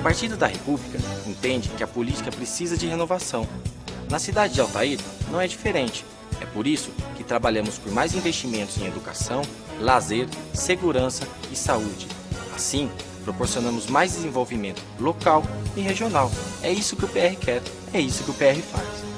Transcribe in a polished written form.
Partido da República entende que a política precisa de renovação. Na cidade de Altair não é diferente. É por isso que trabalhamos por mais investimentos em educação, lazer, segurança e saúde. Assim, proporcionamos mais desenvolvimento local e regional. É isso que o PR quer, é isso que o PR faz.